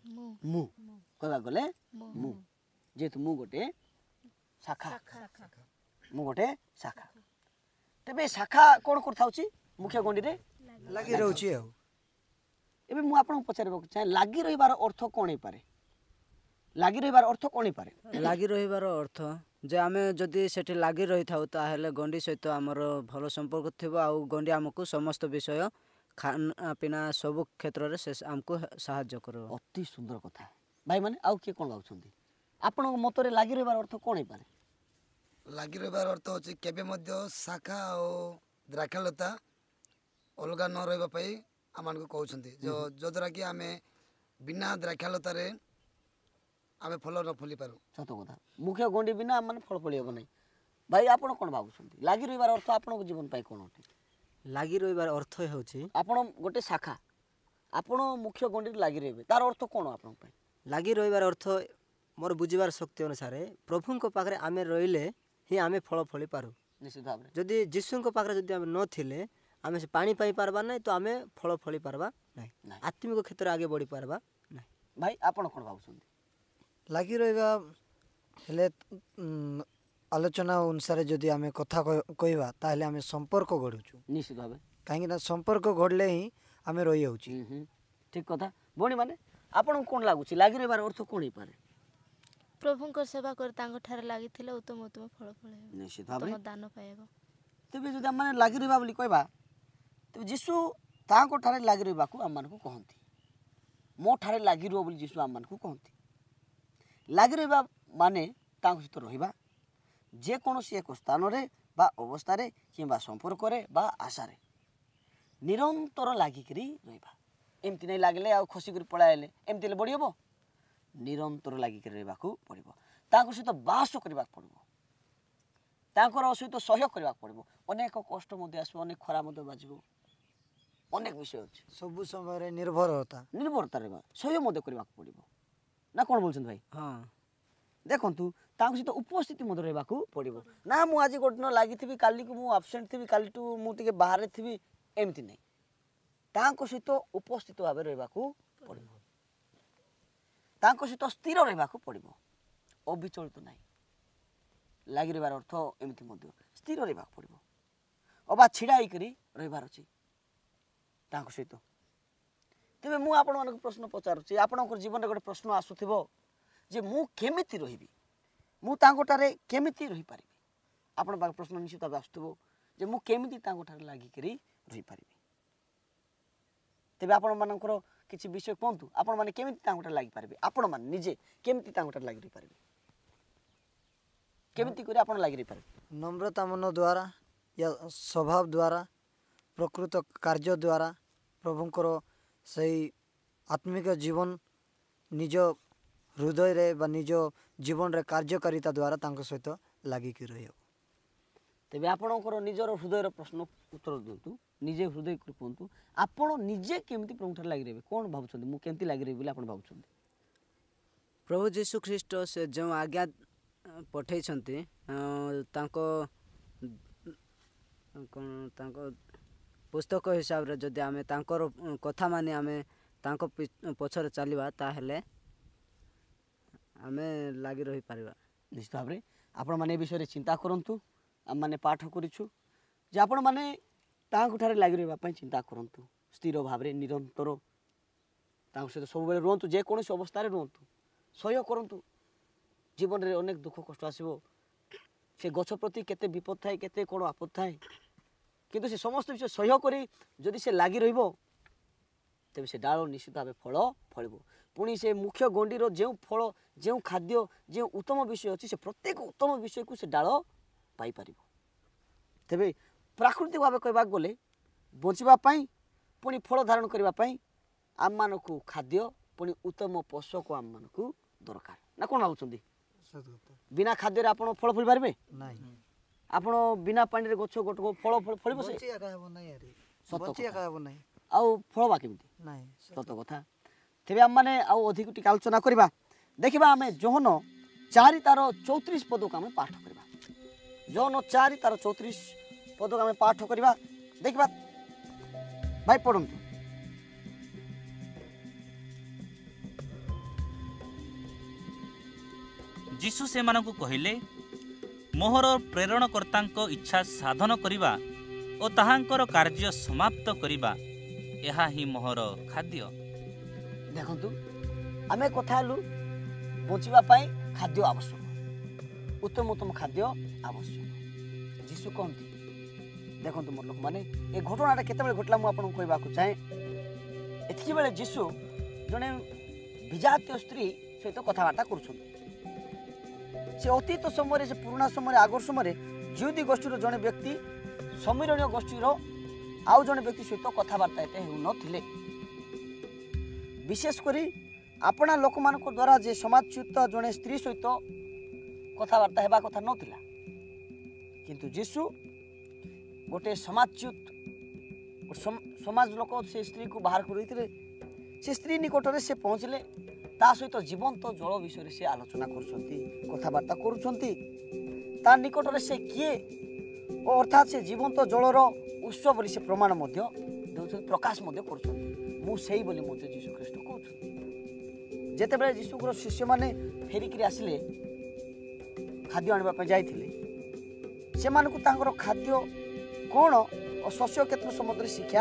Speaker 4: ମୁଁ
Speaker 3: मु कहवा गले
Speaker 4: ମୁଁ
Speaker 3: मु जेतु मु गोटे शाखा मु गोटे शाखा तेबे शाखा कोन करथाउची मुख्य गंडी रे
Speaker 2: ଲାଗି ରହୁଛି ଆଉ
Speaker 3: एबे मु आपन पचारबो चाहे लागि रहिबार अर्थ कोन हे पारे लागि रहिबार अर्थ कोन हे पारे
Speaker 2: ଲାଗି ରହିବାର ଅର୍ଥ ଯେ ଆମେ ଯଦି ସେଠି ଲାଗି ରହିଥାଉ ତାହେଲେ ଗଣ୍ଡି ସହିତ ଆମର ଭଲ ସମ୍ପର୍କ ଥିବ ଆଉ ଗଣ୍ଡି ଆମକୁ ସମସ୍ତ ବିଷୟ ଖାନା ପିନା ସବୁ କ୍ଷେତ୍ରରେ ସେ ଆମକୁ ସାହାଯ୍ୟ କରିବ।
Speaker 3: ଅତି ସୁନ୍ଦର କଥା ଭାଇ ମାନେ ଆଉ କିଏ କୋन ଗାଉଛନ୍ତି ଆପଣଙ୍କ ମତରେ लागि ରहिबार अर्थ कोन हे पारे
Speaker 5: ଲାଗି ରହିବାର ଅର୍ଥ ହେଉଛି କେବେ ମଧ୍ୟ ଶାଖା ଆଉ ଦ୍ରାକ୍ଷାଲତା ଅଲଗା ନ ରହିବା ପାଇଁ ଆମମାନଙ୍କୁ କହୁଛନ୍ତି ଯଦ୍ୱାରା କି ଆମେ ବିନା ଦ୍ରାକ୍ଷାଲତାରେ ଆମେ ଫଳ ନ ଫଳି ପାରୁ।
Speaker 3: ସତ କଥା ମୁଖ୍ୟ ଗଣ୍ଡି ବିନା ମାନେ ଫଳ ଫଳି ହେବ ନାହିଁ। ଭାଇ ଆପଣ କ'ଣ ଭାବୁଛନ୍ତି ଲାଗି ରହିବାର ଅର୍ଥ ଆପଣଙ୍କ ଜୀବନ ପାଇଁ କ'ଣ ଅଟେ?
Speaker 2: ଲାଗି ରହିବାର ଅର୍ଥ ହେଉଛି
Speaker 3: ଆପଣ ଗୋଟେ ଶାଖା ଆପଣ ମୁଖ୍ୟ ଗଣ୍ଡିରେ ଲାଗି ରହିବେ ତାର ଅର୍ଥ କ'ଣ ଆପଣଙ୍କ ପାଇଁ?
Speaker 2: ଲାଗି ରହିବାର ଅର୍ଥ ମୋର ବୁଝିବାର ଶକ୍ତି ଅନୁସାରେ ପ୍ରଭୁଙ୍କ ପାଖରେ ଆମେ ରହିଲେ ହିଁ ଆମେ ଫଳ ଫଳି ପାରୁ।
Speaker 3: ନିଶ୍ଚିତ ଭାବରେ
Speaker 2: ଯଦି ଯୀଶୁଙ୍କ ପାଖରେ ଯଦି ଆମେ ନଥିଲେ ଆମେ ସେ ପାଣି ପାଇପାରବା ନାହିଁ ତ ଆମେ ଫଳ ଫଳି ପାରବା ନାହିଁ, ଆତ୍ମିକ କ୍ଷେତ୍ରରେ ଆଗେ ବଢ଼ି ପାରବା ନାହିଁ।
Speaker 3: ଭାଇ ଆପଣ କ'ଣ ଭାବୁଛନ୍ତି?
Speaker 6: ଲାଗି ରହିବା ହେଲେ ଆଲୋଚନା ଅନୁସାରେ ଯଦି ଆମେ କଥା କହିବା ତାହେଲେ ଆମେ ସମ୍ପର୍କ ଗଢ଼ୁଛୁ।
Speaker 3: ନିଶ୍ଚିତ ଭାବେ
Speaker 6: କାହିଁକିନା ସମ୍ପର୍କ ଗଢ଼ିଲେ ହିଁ ଆମେ ରହିଯାଉଛି।
Speaker 3: ଠିକ୍ କଥା। ଭଉଣୀ ମାନେ ଆପଣଙ୍କୁ କ'ଣ ଲାଗୁଛି ଲାଗି ରହିବାର ଅର୍ଥ କ'ଣ ହେଇପାରେ?
Speaker 4: ପ୍ରଭୁଙ୍କ ସେବା କରି ତାଙ୍କ ଠାରେ ଲାଗିଥିଲେ ଉତ୍ତମ ଉତ୍ତମ ଫଳ ଫଳ ହେବ,
Speaker 3: ନିଶ୍ଚିତ ଭାବରେ
Speaker 4: ଦାନ ପାଇବ।
Speaker 3: ତେବେ ଯଦି ଆମମାନେ ଲାଗି ରହିବା ବୋଲି କହିବା ତେବେ ଯୀଶୁ ତାଙ୍କ ଠାରେ ଲାଗି ରହିବାକୁ ଆମମାନଙ୍କୁ କହନ୍ତି। ମୋ ଠାରେ ଲାଗି ରୁହ ବୋଲି ଯୀଶୁ ଆମମାନଙ୍କୁ କହନ୍ତି। ଲାଗି ରହିବା ମାନେ ତାଙ୍କ ସହିତ ରହିବା ଯେକୌଣସି ଏକ ସ୍ଥାନରେ ବା ଅବସ୍ଥାରେ କିମ୍ବା ସମ୍ପର୍କରେ ବା ଆଶାରେ ନିରନ୍ତର ଲାଗିକିରି ରହିବା। ଏମିତି ନାଇଁ ଲାଗିଲେ ଆଉ ଖସିକରି ପଳାଇଲେ ଏମିତି ହେଲେ ବଢ଼ି ହେବ? ନିରନ୍ତର ଲାଗିକି ରହିବାକୁ ପଡ଼ିବ। ତାଙ୍କ ସହିତ ବାସ କରିବାକୁ ପଡ଼ିବ, ତାଙ୍କର ସହିତ ସହ୍ୟ କରିବାକୁ ପଡ଼ିବ। ଅନେକ କଷ୍ଟ ମଧ୍ୟ ଆସିବ, ଅନେକ ଖରା ମଧ୍ୟ ବାଜିବ, ଅନେକ ବିଷୟ ଅଛି।
Speaker 6: ସବୁ ସମୟରେ ନିର୍ଭରତା
Speaker 3: ନିର୍ଭରତା ରହିବା, ସହ୍ୟ ମଧ୍ୟ କରିବାକୁ ପଡ଼ିବ ନା କ'ଣ ବୋଲୁଛନ୍ତି ଭାଇ?
Speaker 2: ହଁ
Speaker 3: ଦେଖନ୍ତୁ ତାଙ୍କ ସହିତ ଉପସ୍ଥିତି ମଧ୍ୟ ରହିବାକୁ ପଡ଼ିବ। ନା ମୁଁ ଆଜି ଗୋଟେ ଦିନ ଲାଗିଥିବି କାଲିକୁ ମୁଁ ଆବସେଣ୍ଟ ଥିବି, କାଲିଠୁ ମୁଁ ଟିକେ ବାହାରେ ଥିବି ଏମିତି ନାହିଁ। ତାଙ୍କ ସହିତ ଉପସ୍ଥିତ ଭାବେ ରହିବାକୁ ପଡ଼ିବ, ତାଙ୍କ ସହିତ ସ୍ଥିର ରହିବାକୁ ପଡ଼ିବ, ଅବିଚଳିତ ନାହିଁ। ଲାଗି ରହିବାର ଅର୍ଥ ଏମିତି ମଧ୍ୟ ସ୍ଥିର ରହିବାକୁ ପଡ଼ିବ, ଅବା ଛିଡ଼ା ହେଇକରି ରହିବାର ଅଛି ତାଙ୍କ ସହିତ। ତେବେ ମୁଁ ଆପଣମାନଙ୍କୁ ପ୍ରଶ୍ନ ପଚାରୁଛି, ଆପଣଙ୍କର ଜୀବନରେ ଗୋଟେ ପ୍ରଶ୍ନ ଆସୁଥିବ ଯେ ମୁଁ କେମିତି ରହିବି, ମୁଁ ତାଙ୍କଠାରେ କେମିତି ରହିପାରିବି? ଆପଣଙ୍କ ପାଖରେ ପ୍ରଶ୍ନ ନିଶ୍ଚିତ ଭାବେ ଆସୁଥିବ ଯେ ମୁଁ କେମିତି ତାଙ୍କଠାରେ ଲାଗିକରି ରହିପାରିବି। ତେବେ ଆପଣମାନଙ୍କର କିଛି ବିଷୟ କୁହନ୍ତୁ, ଆପଣମାନେ କେମିତି ତାଙ୍କଠାରେ ଲାଗିପାରିବେ? ଆପଣମାନେ ନିଜେ କେମିତି ତାଙ୍କଠାରେ ଲାଗି ରହିପାରିବେ? କେମିତି କରି ଆପଣ ଲାଗି ରହିପାରିବେ?
Speaker 6: ନମ୍ରତା ମନ ଦ୍ୱାରା ୟା ସ୍ୱଭାବ ଦ୍ୱାରା, ପ୍ରକୃତ କାର୍ଯ୍ୟ ଦ୍ୱାରା, ପ୍ରଭୁଙ୍କର ସେଇ ଆତ୍ମିକ ଜୀବନ ନିଜ ହୃଦୟରେ ବା ନିଜ ଜୀବନରେ କାର୍ଯ୍ୟକାରିତା ଦ୍ୱାରା ତାଙ୍କ ସହିତ ଲାଗିକି ରହିବ।
Speaker 3: ତେବେ ଆପଣଙ୍କର ନିଜର ହୃଦୟର ପ୍ରଶ୍ନ ଉତ୍ତର ଦିଅନ୍ତୁ, ନିଜେ ହୃଦୟ କୁହନ୍ତୁ ଆପଣ ନିଜେ କେମିତି ପ୍ରଭୁଠାରେ ଲାଗି ରହିବେ? କ'ଣ ଭାବୁଛନ୍ତି ମୁଁ କେମିତି ଲାଗି ରହିବି ବୋଲି ଆପଣ ଭାବୁଛନ୍ତି?
Speaker 2: ପ୍ରଭୁ ଯୀଶୁ ଖ୍ରୀଷ୍ଟ ସେ ଯେଉଁ ଆଜ୍ଞା ପଠାଇଛନ୍ତି ତାଙ୍କ କ'ଣ ତାଙ୍କ ପୁସ୍ତକ ହିସାବରେ ଯଦି ଆମେ ତାଙ୍କର କଥା ମାନି ଆମେ ତାଙ୍କ ପଛରେ ଚାଲିବା ତାହେଲେ ଆମେ ଲାଗି ରହିପାରିବା।
Speaker 3: ନିଶ୍ଚିତ ଭାବରେ ଆପଣମାନେ ଏ ବିଷୟରେ ଚିନ୍ତା କରନ୍ତୁ। ଆମମାନେ ପାଠ କରିଛୁ ଯେ ଆପଣମାନେ ତାଙ୍କଠାରେ ଲାଗି ରହିବା ପାଇଁ ଚିନ୍ତା କରନ୍ତୁ, ସ୍ଥିର ଭାବରେ ନିରନ୍ତର ତାଙ୍କ ସହିତ ସବୁବେଳେ ରୁହନ୍ତୁ, ଯେକୌଣସି ଅବସ୍ଥାରେ ରୁହନ୍ତୁ, ସହ୍ୟ କରନ୍ତୁ। ଜୀବନରେ ଅନେକ ଦୁଃଖ କଷ୍ଟ ଆସିବ, ସେ ଗଛ ପ୍ରତି କେତେ ବିପଦ ଥାଏ, କେତେ କ'ଣ ଆପଦ ଥାଏ, କିନ୍ତୁ ସେ ସମସ୍ତ ବିଷୟ ସହ୍ୟ କରି ଯଦି ସେ ଲାଗି ରହିବ ତେବେ ସେ ଡାଳ ନିଶ୍ଚିତ ଭାବେ ଫଳ ଫଳିବ। ପୁଣି ସେ ମୁଖ୍ୟ ଗଣ୍ଡିର ଯେଉଁ ଫଳ, ଯେଉଁ ଖାଦ୍ୟ, ଯେଉଁ ଉତ୍ତମ ବିଷୟ ଅଛି ସେ ପ୍ରତ୍ୟେକ ଉତ୍ତମ ବିଷୟକୁ ସେ ଡାଳ ପାଇପାରିବ। ତେବେ ପ୍ରାକୃତିକ ଭାବେ କହିବାକୁ ଗଲେ ବଞ୍ଚିବା ପାଇଁ ପୁଣି ଫଳ ଧାରଣ କରିବା ପାଇଁ ଆମମାନଙ୍କୁ ଖାଦ୍ୟ ପୁଣି ଉତ୍ତମ ପୋଷକ ଆମମାନଙ୍କୁ ଦରକାର ନା କ'ଣ ଭାବୁଛନ୍ତି? ବିନା ଖାଦ୍ୟରେ ଆପଣ ଫଳ ଫଳି ପାରିବେ ନାହିଁ। ଆପଣ ବିନା ପାଣିରେ ଗଛ ଗୋଟେ ଫଳ ଫଳିବ ସେ ଆଉ ଫଳବା କେମିତି? ସତ କଥା। ତେବେ ଆମମାନେ ଆଉ ଅଧିକ ଟିକେ ଆଲୋଚନା କରିବା। ଦେଖିବା ଆମେ ଯୋହନ ଚାରି ତାର ଚଉତିରିଶ ପଦକୁ ଆମେ ପାଠ କରିବା। ଯୋହନ ଚାରି ତାର ଚଉତିରିଶ ପଦକୁ ଆମେ ପାଠ କରିବା। ଦେଖିବା ଭାଇ ପଢ଼ନ୍ତୁ।
Speaker 1: ଯୀଶୁ ସେମାନଙ୍କୁ କହିଲେ, ମୋହର ପ୍ରେରଣକର୍ତ୍ତାଙ୍କ ଇଚ୍ଛା ସାଧନ କରିବା ଓ ତାହାଙ୍କର କାର୍ଯ୍ୟ ସମାପ୍ତ କରିବା, ଏହା ହିଁ ମୋହର ଖାଦ୍ୟ।
Speaker 3: ଦେଖନ୍ତୁ, ଆମେ କଥା ହେଲୁ ବଞ୍ଚିବା ପାଇଁ ଖାଦ୍ୟ ଆବଶ୍ୟକ, ଉତ୍ତମ ଉତ୍ତମ ଖାଦ୍ୟ ଆବଶ୍ୟକ। ଯୀଶୁ କହନ୍ତି, ଦେଖନ୍ତୁ ମୋର ଲୋକମାନେ, ଏ ଘଟଣାଟା କେତେବେଳେ ଘଟିଲା ମୁଁ ଆପଣଙ୍କୁ କହିବାକୁ ଚାହେଁ। ଏତିକି ବେଳେ ଯୀଶୁ ଜଣେ ବିଜାତୀୟ ସ୍ତ୍ରୀ ସହିତ କଥାବାର୍ତ୍ତା କରୁଛନ୍ତି। ସେ ଅତୀତ ସମୟରେ, ସେ ପୁରୁଣା ସମୟରେ, ଆଗର ସମୟରେ ଜିହୁଦୀ ଗୋଷ୍ଠୀର ଜଣେ ବ୍ୟକ୍ତି ସମୀରଣୀୟ ଗୋଷ୍ଠୀର ଆଉ ଜଣେ ବ୍ୟକ୍ତି ସହିତ କଥାବାର୍ତ୍ତା ଏତେ ହେଉନଥିଲେ। ବିଶେଷ କରି ଆପଣା ଲୋକମାନଙ୍କ ଦ୍ୱାରା ଯେ ସମାଜଚ୍ୟୁତ ଜଣେ ସ୍ତ୍ରୀ ସହିତ କଥାବାର୍ତ୍ତା ହେବା କଥା ନଥିଲା, କିନ୍ତୁ ଯୀଶୁ ଗୋଟେ ସମାଜଚ୍ୟୁତ ସମାଜ ଲୋକ ସେ ସ୍ତ୍ରୀକୁ ବାହାର କରିଦେଇଥିଲେ। ସେ ସ୍ତ୍ରୀ ନିକଟରେ ସେ ପହଞ୍ଚିଲେ, ତା ସହିତ ଜୀବନ୍ତ ଜଳ ବିଷୟରେ ସେ ଆଲୋଚନା କରୁଛନ୍ତି, କଥାବାର୍ତ୍ତା କରୁଛନ୍ତି। ତା ନିକଟରେ ସେ କିଏ ଓ ଅର୍ଥାତ୍ ସେ ଜୀବନ୍ତ ଜଳର ଉତ୍ସ ବୋଲି ସେ ପ୍ରମାଣ ମଧ୍ୟ ଦେଉଛନ୍ତି, ପ୍ରକାଶ ମଧ୍ୟ କରୁଛନ୍ତି। ମୁଁ ସେଇ ବୋଲି ମଧ୍ୟ ଯୀଶୁ ଖ୍ରୀଷ୍ଟ କହୁଛନ୍ତି। ଯେତେବେଳେ ଯୀଶୁଙ୍କର ଶିଷ୍ୟମାନେ ଫେରିକିରି ଆସିଲେ, ଖାଦ୍ୟ ଆଣିବା ପାଇଁ ଯାଇଥିଲେ, ସେମାନଙ୍କୁ ତାଙ୍କର ଖାଦ୍ୟ କ'ଣ ଓ ଶସ୍ୟ କ୍ଷେତ୍ର ସମ୍ବନ୍ଧରେ ଶିକ୍ଷା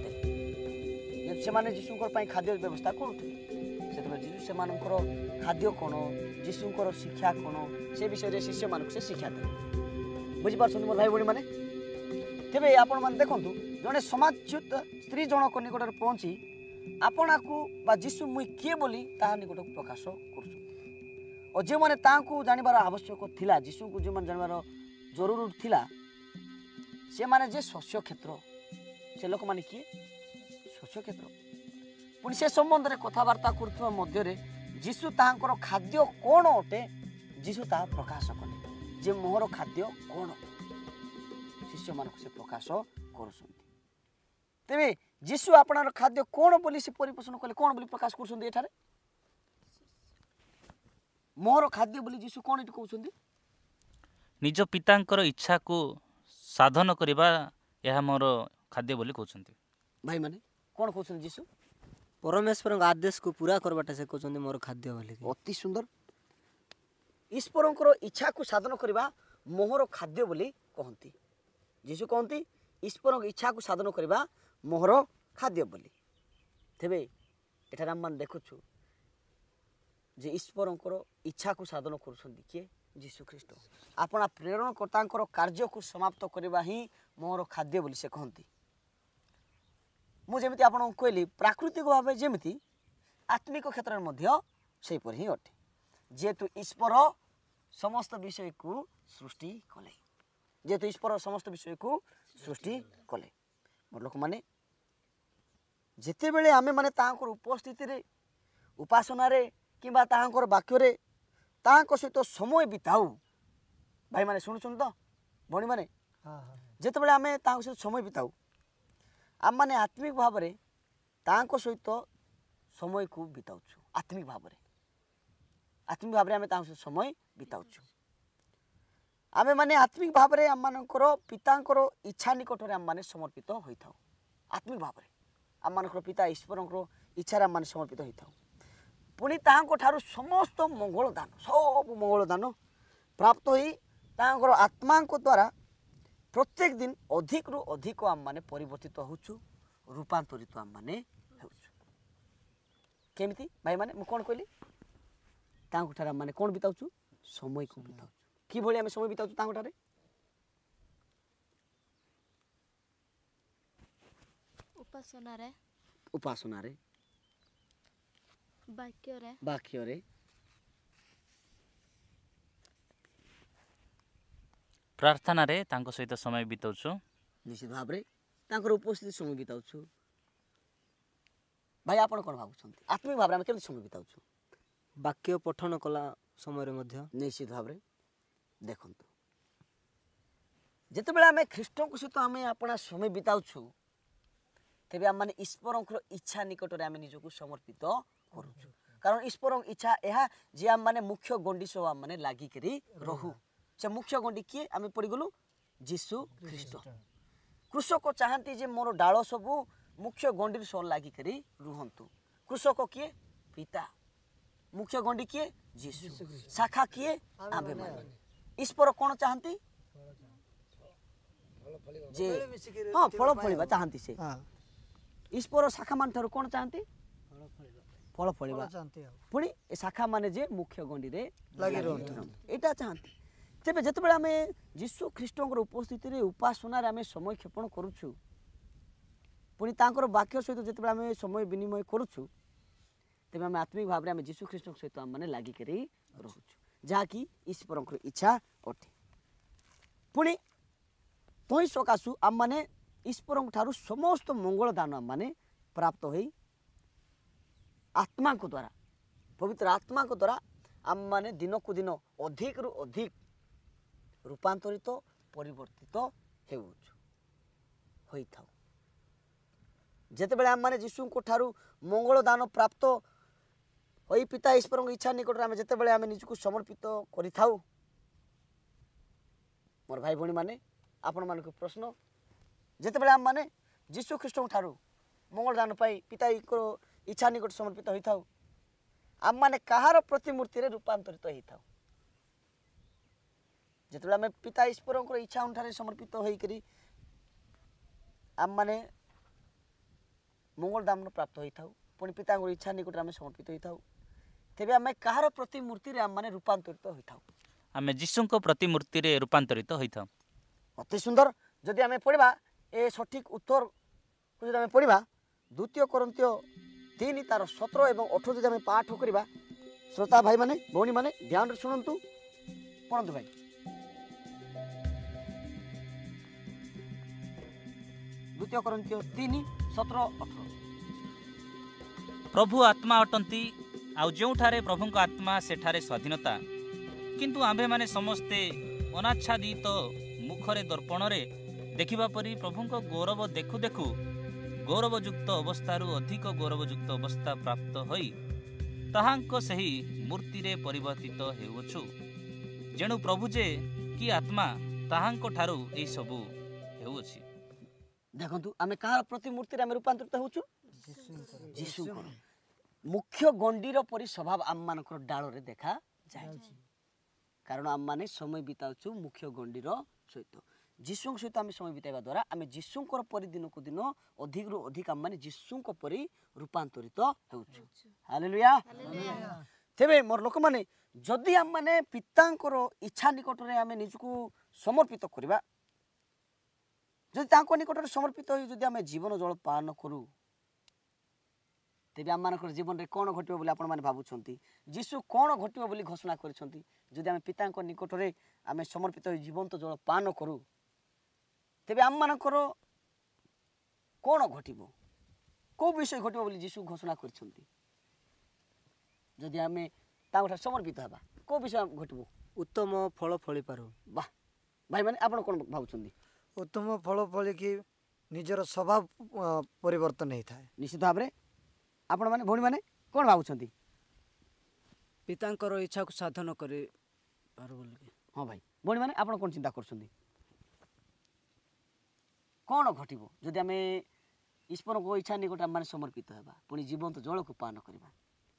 Speaker 3: ଦେଲେ। ସେମାନେ ଯୀଶୁଙ୍କର ପାଇଁ ଖାଦ୍ୟ ବ୍ୟବସ୍ଥା କରୁଥିଲେ, ସେତେବେଳେ ଯୀଶୁ ସେମାନଙ୍କର ଖାଦ୍ୟ କ'ଣ, ଯୀଶୁଙ୍କର ଶିକ୍ଷା କ'ଣ, ସେ ବିଷୟରେ ଶିଷ୍ୟମାନଙ୍କୁ ସେ ଶିକ୍ଷା ଦେଲେ। ବୁଝିପାରୁଛନ୍ତି ମୋର ଭାଇ ଭଉଣୀମାନେ? ତେବେ ଆପଣମାନେ ଦେଖନ୍ତୁ, ଜଣେ ସମାଜଚ୍ୟୁତ ସ୍ତ୍ରୀ ଜଣକ ନିକଟରେ ପହଞ୍ଚି ଆପଣାକୁ ବା ଯୀଶୁ ମୁଇଁ କିଏ ବୋଲି ତାହା ନିକଟକୁ ପ୍ରକାଶ କରୁଛନ୍ତି। ଓ ଯେଉଁମାନେ ତାଙ୍କୁ ଜାଣିବାର ଆବଶ୍ୟକ ଥିଲା, ଯୀଶୁଙ୍କୁ ଯେଉଁମାନେ ଜାଣିବାର ଜରୁରୀ ଥିଲା, ସେମାନେ ଯେ ଶସ୍ୟ କ୍ଷେତ୍ର, ସେ ଲୋକମାନେ କିଏ? ଶସ୍ୟ କ୍ଷେତ୍ର। ପୁଣି ସେ ସମ୍ବନ୍ଧରେ କଥାବାର୍ତ୍ତା କରୁଥିବା ମଧ୍ୟରେ ଯୀଶୁ ତାହାଙ୍କର ଖାଦ୍ୟ କ'ଣ ଅଟେ, ଯୀଶୁ ତାହା ପ୍ରକାଶ କଲେ ଯେ ମୋହର ଖାଦ୍ୟ କ'ଣ, ଶିଷ୍ୟମାନଙ୍କୁ ସେ ପ୍ରକାଶ କରୁଛନ୍ତି। ତେବେ ଯୀଶୁ ଆପଣଙ୍କର ଖାଦ୍ୟ କ'ଣ ବୋଲି ସେ ପରିପୋଷଣ କଲେ, କ'ଣ ବୋଲି ପ୍ରକାଶ କରୁଛନ୍ତି? ଏଠାରେ ମୋହର ଖାଦ୍ୟ ବୋଲି ଯୀଶୁ କ'ଣ ଏଠି କହୁଛନ୍ତି?
Speaker 1: ନିଜ ପିତାଙ୍କର ଇଚ୍ଛାକୁ ସାଧନ କରିବା, ଏହା ମୋର ଖାଦ୍ୟ ବୋଲି କହୁଛନ୍ତି।
Speaker 3: ଭାଇମାନେ କ'ଣ କହୁଛନ୍ତି? ଯୀଶୁ
Speaker 2: ପରମେଶ୍ୱରଙ୍କ ଆଦେଶକୁ ପୁରା କରବାଟା ସେ କହୁଛନ୍ତି ମୋର ଖାଦ୍ୟ ବୋଲି।
Speaker 3: ଅତି ସୁନ୍ଦର। ଈଶ୍ୱରଙ୍କର ଇଚ୍ଛାକୁ ସାଧନ କରିବା ମୋହର ଖାଦ୍ୟ ବୋଲି କହନ୍ତି। ଯୀଶୁ କହନ୍ତି ଈଶ୍ୱରଙ୍କ ଇଚ୍ଛାକୁ ସାଧନ କରିବା ମୋହର ଖାଦ୍ୟ ବୋଲି। ତେବେ ଏଠାରେ ଆମମାନେ ଦେଖୁଛୁ ଯେ ଈଶ୍ୱରଙ୍କର ଇଚ୍ଛାକୁ ସାଧନ କରୁଛନ୍ତି କିଏ? ଯୀଶୁ ଖ୍ରୀଷ୍ଟ। ଆପଣା ପ୍ରେରଣକର୍ତ୍ତାଙ୍କର କାର୍ଯ୍ୟକୁ ସମାପ୍ତ କରିବା ହିଁ ମୋର ଖାଦ୍ୟ ବୋଲି ସେ କହନ୍ତି। ମୁଁ ଯେମିତି ଆପଣଙ୍କୁ କହିଲି, ପ୍ରାକୃତିକ ଭାବେ ଯେମିତି ଆତ୍ମିକ କ୍ଷେତ୍ରରେ ମଧ୍ୟ ସେହିପରି ହିଁ ଅଟେ। ଯେହେତୁ ଈଶ୍ୱର ସମସ୍ତ ବିଷୟକୁ ସୃଷ୍ଟି କଲେ, ଯେହେତୁ ଈଶ୍ୱର ସମସ୍ତ ବିଷୟକୁ ସୃଷ୍ଟି କଲେ, ମୋର ଲୋକମାନେ ଯେତେବେଳେ ଆମେମାନେ ତାହାଙ୍କର ଉପସ୍ଥିତିରେ, ଉପାସନାରେ କିମ୍ବା ତାହାଙ୍କର ବାକ୍ୟରେ ତାହାଙ୍କ ସହିତ ସମୟ ବିତାଉ, ଭାଇମାନେ ଶୁଣୁଛନ୍ତି ତ ଭଉଣୀମାନେ, ଯେତେବେଳେ ଆମେ ତାଙ୍କ ସହିତ ସମୟ ବିତାଉ, ଆମମାନେ ଆତ୍ମିକ ଭାବରେ ତାଙ୍କ ସହିତ ସମୟକୁ ବିତାଉଛୁ। ଆତ୍ମିକ ଭାବରେ ଆତ୍ମିକ ଭାବରେ ଆମେ ତାଙ୍କ ସହିତ ସମୟ ବିତାଉଛୁ। ଆମେମାନେ ଆତ୍ମିକ ଭାବରେ ଆମମାନଙ୍କର ପିତାଙ୍କର ଇଚ୍ଛା ନିକଟରେ ଆମମାନେ ସମର୍ପିତ ହୋଇଥାଉ। ଆତ୍ମିକ ଭାବରେ ଆମମାନଙ୍କର ପିତା ଈଶ୍ୱରଙ୍କର ଇଚ୍ଛାରେ ଆମମାନେ ସମର୍ପିତ ହୋଇଥାଉ। ପୁଣି ତାହାଙ୍କ ଠାରୁ ସମସ୍ତ ମଙ୍ଗଳ ଦାନ, ସବୁ ମଙ୍ଗଳ ଦାନ ପ୍ରାପ୍ତ ହୋଇ ତାଙ୍କର ଆତ୍ମାଙ୍କ ଦ୍ୱାରା ପ୍ରତ୍ୟେକ ଦିନ ଅଧିକରୁ ଅଧିକ ଆମମାନେ ପରିବର୍ତ୍ତିତ ହେଉଛୁ, ରୂପାନ୍ତରିତ ଆମମାନେ ହେଉଛୁ। କେମିତି ଭାଇମାନେ? ମୁଁ କ'ଣ କହିଲି? ତାଙ୍କ ଠାରେ ଆମମାନେ କ'ଣ ବିତାଉଛୁ? ସମୟକୁ ବିତାଉଛୁ। କିଭଳି ଆମେ ସମୟ ବିତାଉଛୁ ତାଙ୍କ ଠାରେ?
Speaker 4: ଉପାସନାରେ,
Speaker 3: ଉପାସନାରେ,
Speaker 4: ବାକ୍ୟରେ,
Speaker 3: ବାକ୍ୟରେ,
Speaker 1: ପ୍ରାର୍ଥନାରେ ତାଙ୍କ ସହିତ ସମୟ ବିତାଉଛୁ।
Speaker 3: ନିଶ୍ଚିତ ଭାବରେ ତାଙ୍କର ଉପସ୍ଥିତି ସମୟ ବିତାଉଛୁ। ଭାଇ ଆପଣ କ'ଣ ଭାବୁଛନ୍ତି? ଆତ୍ମିକ ଭାବରେ ଆମେ କେମିତି ସମୟ ବିତାଉଛୁ?
Speaker 2: ବାକ୍ୟ ପଠନ କଲା ସମୟରେ ମଧ୍ୟ
Speaker 3: ନିଶ୍ଚିତ ଭାବରେ ଦେଖନ୍ତୁ, ଯେତେବେଳେ ଆମେ ଖ୍ରୀଷ୍ଟଙ୍କ ସହିତ ଆମେ ଆପଣା ସମୟ ବିତାଉଛୁ, ତେବେ ଆମମାନେ ଈଶ୍ୱରଙ୍କର ଇଚ୍ଛା ନିକଟରେ ଆମେ ନିଜକୁ ସମର୍ପିତ କରୁଛୁ। କାରଣ ଈଶ୍ୱରଙ୍କ ଇଚ୍ଛା ଏହା ଯେ ଆମମାନେ ମୁଖ୍ୟ ଗଣ୍ଡି ସହ ଆମମାନେ ଲାଗିକରି ରହୁ। ସେ ମୁଖ୍ୟ ଗଣ୍ଡି କିଏ? ଆମେ ପଡ଼ିଗଲୁ ଯୀଶୁ ଖ୍ରୀଷ୍ଟ। କୃଷକ ଚାହାନ୍ତି ଯେ ମୋର ଡାଳ ସବୁ ମୁଖ୍ୟ ଗଣ୍ଡିର ସହ ଲାଗିକରି ରୁହନ୍ତୁ। କୃଷକ କିଏ? ପିତା। मुख्य गंडी किए जीसु शाखा किए आम्भे माने ईश्वर कौन चाहती जे हाँ फल फलिबा चाहती से ईश्वर शाखा मान ठारू कौन चाहती फल फलिबा पुणी ए शाखा माने जे मुख्य गंडी रे
Speaker 6: लागि रहंतु
Speaker 3: एटा चाहती तेबे जतबेला आमे जीसु ख्रीष्टंकर उपस्थिति रे उपासना रे आमे समय क्षेपण करूछु पुणी तांकर वाक्य सहित जतबेला आमे समय विनिमय करूछु तेबे आमे आत्मिक भाव रे आमे जीसु ख्रीष्टंक सहित आम माने लागि करी रहूछु जहा कि ईश्वरंकर इच्छा अटे पुणी तोही सकाशु आम माने ईश्वरंक ठारू समस्त मंगल दान आम माने प्राप्त होई आत्मा को द्वारा पवित्र आत्मा को द्वारा आम माने दिन को दिन अधिक रु अधिक रूपांतरित परिवर्तित हेउछु होई थाउ जेतेबेले आम माने जीसु को ठारू मंगल दान प्राप्त होई पिता ईश्वर की इच्छा निकट आम जेतेबेले आम निजको समर्पित करि थाउ मोर भाई भणी माने आपण मान को प्रश्न जेतेबेले आम माने जीसु ख्रीष्ट ठारू मंगल दान पाई पिता को इच्छा निकट समर्पित होई थाउ आम माने कहार प्रतिमूर्ति रे रूपांतरित होई थाउ जेतेबेले आम पिता ईश्वर को इच्छा अनुसार समर्पित होई करी आम माने मंगल दान प्राप्त होई थाउ पुणी पिता को इच्छा निकट आम समर्पित होई थाउ तेबे आम कहार प्रतिमूर्ति रे आम माने रूपांतरित होई थाउ
Speaker 1: आमे जीसुंको प्रतिमूर्ति रे रूपांतरित होइथाउ
Speaker 3: अति सुंदर जदि आम पढ़ा ए सठिक उत्तर को जदि आम पढ़ा द्वितीय कोरिन्थियो तीन तार सतर एवं अठर जदि आम पाठ करवा श्रोता भाई माने भौणी माने ध्यान शुणु पढ़ु भाई द्वितीय कोरिन्थियो तीन सतर अठर
Speaker 1: प्रभु आत्मा अटंती आउ जोठारे प्रभुଙ୍କ आत्मा सेठारे स्वाधीनता किंतु आम्भे माने समस्ते अनाच्छादित मुखरे दर्पण रे देखिबा परी प्रभुଙ୍କ गौरव देखु देखु गौरवयुक्त अवस्थारु अधिक गौरवयुक्त अवस्था प्राप्त होई ताहांक सही मूर्ति रे परिवर्तित हेउछु जेणु प्रभु जे कि आत्मा ताहांक ठारू ए सबु हेउछि
Speaker 3: देखंतु आमे कहार प्रतिमूर्ति रे आमे रूपांतरित होछु जीसु मुख्य गंडीर परि स्वभाव आम मानकर डाल रे देखा जाय कारण आम माने समय बिताउछु मुख्य गंडीर सहित जीसु सहित आम समय बिताइबा द्वारा आम जीसुंकर परि दिन को दिन अधिक रु अधिक आम माने जीसुंक परि रूपांतरित हेउछु हालेलुया तेबे मोर लोक माने जदि आम माने पितांकर इच्छा निकट रे आम निजको समर्पित करबा जदि तांको निकट रे समर्पित होई जदि आम जीवन जल पालन करू तेबे आम मानकर जीवन रे कोन घटिबो बोली आपण माने भाबुछंती जीसु कोन घटिबो बोली घोषणा करिसंती जदि आम पितांको निकट रे आम समर्पित होई जीवंत जल पान करू तेबे आम मानकर कोन घटिबो को विषय घटिबो बोली जीसु घोषणा करिसंती जदि आम तांको समर्पित हबा को विषय घटिबो
Speaker 2: उत्तम फल फली पारू
Speaker 3: वाह भाई माने आपण कोन भाबुछंती
Speaker 6: उत्तम फल फल कि निजर स्वभाव परिवर्तन होता है
Speaker 3: निश्चित भाव में आपण माने भौणी माने कोन भाबुछंती
Speaker 2: पितांकर इच्छा को साधन करे पारू बोली
Speaker 3: हाँ भाई भौणी माने आपण कोन चिंता करछंती कोन घटिबो जदि आमे ईश्वर को इच्छा निकट आम माने समर्पित हेबा पुणी जीवंत जल को पान करबा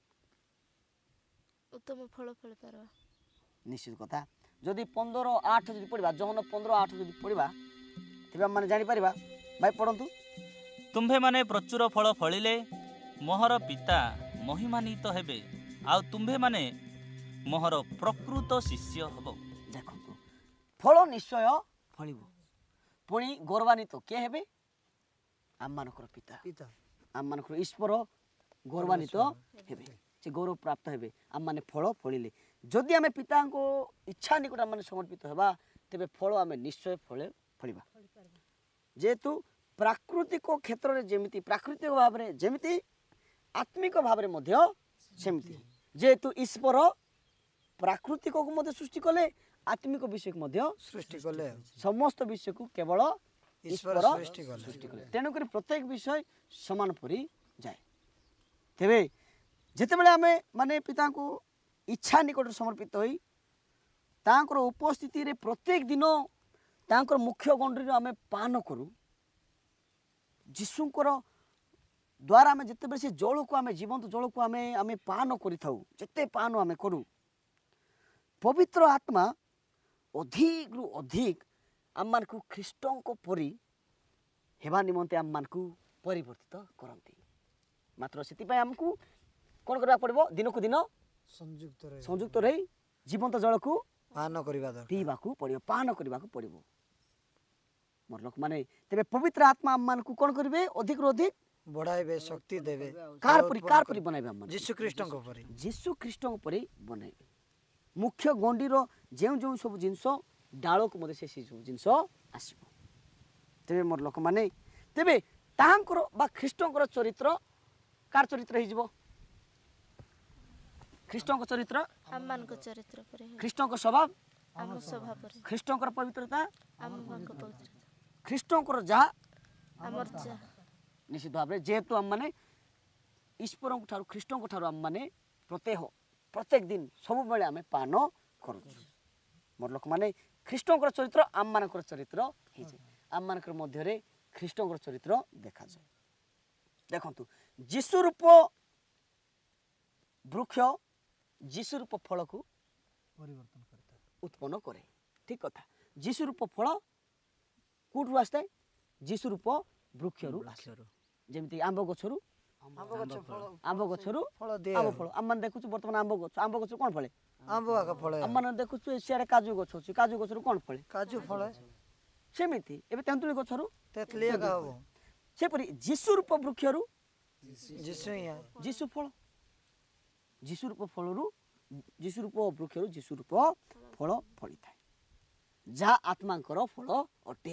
Speaker 4: उत्तम फल फल पारवा
Speaker 3: निश्चित कथा जदि पंद्रह आठ जदि पढ़ा जहन पंद्रह आठ जदि पढ़ा तेबे आम माने जानि परिबा भाई पढ़ंतु
Speaker 1: तुम्भे माने प्रचुर फल फलिले मोहर पिता महिमान्वित हेबे आउ तुम्भे माने मोहर प्रकृत शिष्य हबो
Speaker 3: देखंतु फल निश्चय फलिबो पुणी गौरवान्वित के हेबे आम मानकर पिता
Speaker 6: पिता
Speaker 3: आम मानकर ईश्वर गौरवान्वित हेबे से गौरव प्राप्त हेबे आम माने फल फलिले जदि आमे पिता को इच्छा निकट आम माने समर्पित हेबा तेबे फल आमे निश्चय फले फलिबा जेतु प्राकृतिक क्षेत्र रे जेमिति प्राकृतिक भाव रे जेमिति आत्मिक भाव रे मध्य सेमिति जेतु ईश्वर प्राकृतिक को मध्य सृष्टि कले आत्मिक विषय को मध्य
Speaker 6: सृष्टि कले
Speaker 3: समस्त विषय को केवल
Speaker 6: ईश्वर
Speaker 3: ईश्वर
Speaker 6: सृष्टि कले
Speaker 3: सृष्टि कले तेणु कर प्रत्येक विषय समान परि जाए तेबे जेतेबेले आमे माने पिता को इच्छा निकट समर्पित होई तांकर उपस्थिति रे प्रत्येक दिन तांकर मुख्य गंडरी आमे पान करू जीसुंकर द्वारा आम जिते से जल को आम जीवंत जल को आम आम पान करते पान आम करूँ पवित्र आत्मा अधिक रु अधिक आम मान ख्रीष्टों परी हेबा निमंते आम मान परिवर्तित करती मात्र से आमको कौन करने पड़ो दिन को दिन
Speaker 6: संयुक्त रहे
Speaker 3: संयुक्त रही जीवंत जल को
Speaker 6: पान करबा दरकार
Speaker 3: पीवा पड़ो पान करने पड़ो मोर लोक माने तेरे पवित्र आत्मा आम मान कौन करेंगे अधिक रु अधिक
Speaker 6: बढ़ाइबे शक्ति देबे
Speaker 3: कार परी कार परी बनाइबे हम
Speaker 6: यीशु ख्रीष्टଙ୍କ परी
Speaker 3: जीशु ख्रीष्टଙ୍କ परी बनाइबे मुख्य गंडीर जो जो सब जिनस डाल को मते से सब जिनस आसीबो तेबे मोर लोक माने तेबे तांकर बा ख्रीष्टଙ୍କର चरित्र कार चरित्र हे जिवो ख्रीष्टଙ୍କ चरित्र
Speaker 4: ଆମ ମାନଙ୍କ ଚରିତ୍ର ପରେ ହେବ।
Speaker 3: ଖ୍ରୀଷ୍ଟଙ୍କ स्वभाव
Speaker 4: ଆମ ସ୍ୱଭାବ ପରେ
Speaker 3: ଖ୍ରୀଷ୍ଟଙ୍କର ପବିत्रତା
Speaker 4: ଆମ ମାନଙ୍କ ପବିତ୍ରତା
Speaker 3: ଖ୍ରୀଷ୍ଟଙ୍କର ଯାହା
Speaker 4: ଆମର ଯାହା
Speaker 3: निश्चित भाव में जेहेतु आम मैंने ईश्वर ठार ख्रीष्टों ठार आम मैंने प्रत्येह प्रत्येक दिन सब बेले आम पान करूँ मोर लोक मैंने ख्रीष्टों चरित्र आम मान चरित्र हो आम मान मध्य ख्रीष्टों चरित्र देखा जाए देखु जीशु रूप वृक्ष जीशु रूप फल को
Speaker 6: परिवर्तन करता
Speaker 3: उत्पन्न करे ठीक कथा जीशु रूप फल कौटू आसता जीशु रूप वृक्ष जमी आंब गचर
Speaker 6: आंब गछ फल
Speaker 3: आंब गचर
Speaker 6: फल दिए
Speaker 3: आंब फल आम मैंने देखु बर्तमान आंब गछ आंब गछ कौन फले
Speaker 6: आंब आका फल
Speaker 3: आम मैंने देखु सियाड़े काजू गछ अच्छी काजू गचर कौन फले
Speaker 6: काजू फल
Speaker 3: सेमती एवं तेंतुली गचर
Speaker 6: तेतली आका हबो
Speaker 3: सेपरी जीशु रूप वृक्ष
Speaker 6: यीशु ही है
Speaker 3: जीशु फल जीशु रूप फल जीशु रूप वृक्ष जीशु रूप फल फली थाए जहाँ आत्मांकर फल अटे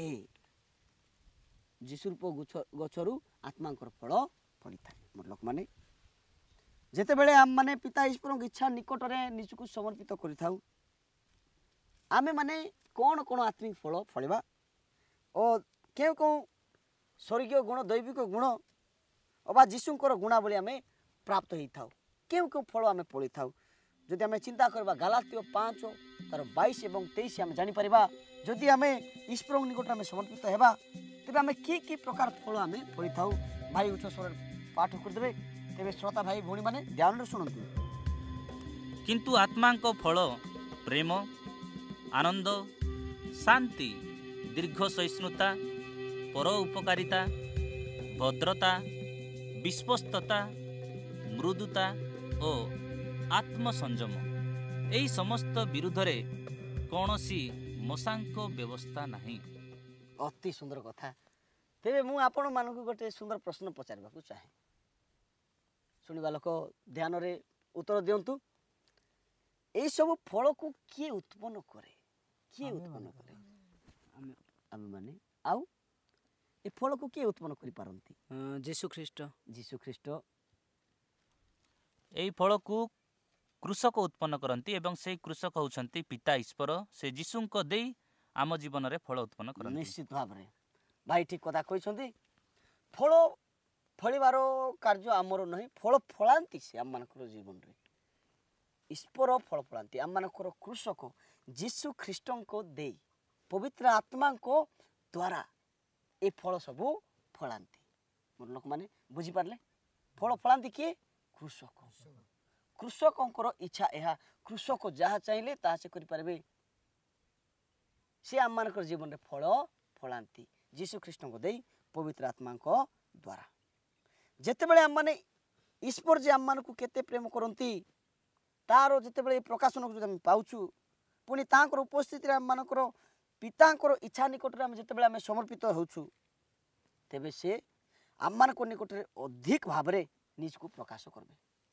Speaker 3: जीशु रूप गचरु आत्मांकर फल फली थाए मोर लोक माने जेते बेले आम माने पिता ईश्वर इच्छा निकट में निजको समर्पित करिथाउ आमे माने कौन कौन आत्मिक फल फलिबा और क्यों कौन स्वर्गीय गुण दैविक गुण अबा जीशुंकर गुणावली आमे प्राप्त होई थाउ क्यों क्यों फल आमे पड़ी थाउ जदि आमे चिंता करबा गलातियो पाँच तार बाईस एवं तेईस आमे जानि परिबा जदि आमे ईश्वर निकट आमे समर्पित हेबा तेबे आमे की की प्रकार फल आमे पड़ी थाउ भाई उच्च स्वर पाठ कर देबे तेबे श्रोता भाई भौणी माने ध्यान रे सुनंतु
Speaker 1: किंतु आत्मांक फल प्रेम आनंद शांति दीर्घ सहिष्णुता पर उपकारिता भद्रता विश्वस्तता मृदुता और आत्मसंयम एई समस्त विरुद्ध रे कौनसी मशांक व्यवस्था नहीं।
Speaker 3: अति सुंदर कथा तेबे मु आपण मानकु गोटे सुंदर प्रश्न पचारबा को चाहे सुनिबा लोक ध्यान रे उत्तर दियंतु एई सब फल को किए उत्पन्न करे किए उत्पन्न करे आमे माने आउ ए फल को किए उत्पन्न करि पारंती
Speaker 2: जीशु ख्रीष्ट
Speaker 3: जीशु ख्रीष्ट
Speaker 1: एई फल को कृषक उत्पन्न करती एवं से कृषक होउछंती पिता ईश्वर से जीशुंक देई आम जीवन रे फल उत्पन्न करती।
Speaker 3: निश्चित भाव रे भाई ठीक कथा कहछंती फल फलिबार कार्य आमर नहीं फल फलांती से आम मानकर जीवन रे ईश्वर फल फलांती आम मानकर कृषक जीशु ख्रीष्टंको देई पवित्र आत्मा को द्वारा ए फल सब फलांती मोर लोक माने बुझी पारले फल फलांती किए कृषक कृषकंकर इच्छा यह कृषक जहाँ चाहिए ता से करि पारबे से आम मानकर जीवन रे फल फलांती जीशु ख्रीष्टंको देई पवित्र आत्मा को द्वारा जेते बेले आम माने ईश्वर जे आम मान को केते प्रेम करंती तार जेते बेले प्रकाशन को हम पाउछु पुनी तांकर उपस्थिति रे आम मानकर पितांकर इच्छा निकट रे हम जेते बेले हम समर्पित होछु तेबे से आम मान को निकट रे अधिक भाव रे निज को प्रकाश करबे